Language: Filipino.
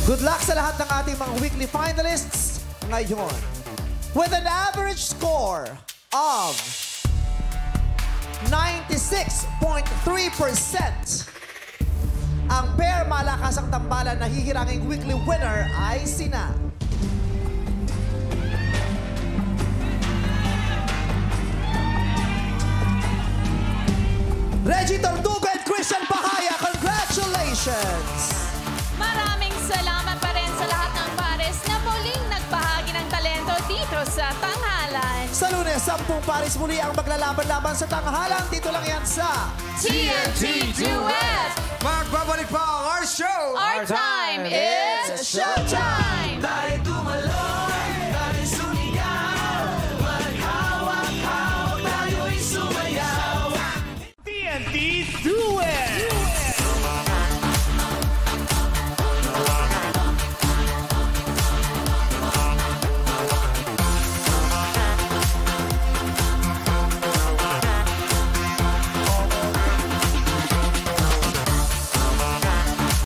Good luck sa lahat ng ating mga weekly finalists ngayon. With an average score of 96.3%, ang pair malakas ang tambalan na hihiranging weekly winner ay sina Reggie Tortuga and Christian Bahaya. Congratulations! Maraming salamat pa rin sa lahat ng pares na muling nagbahagi ng talento dito sa tanghalan. Sa Lunes, 10 pares muli ang maglalaban-laban sa tanghalan. Dito lang yan sa TNT Duet! Magbabalik pa ang our show! Our time is showtime!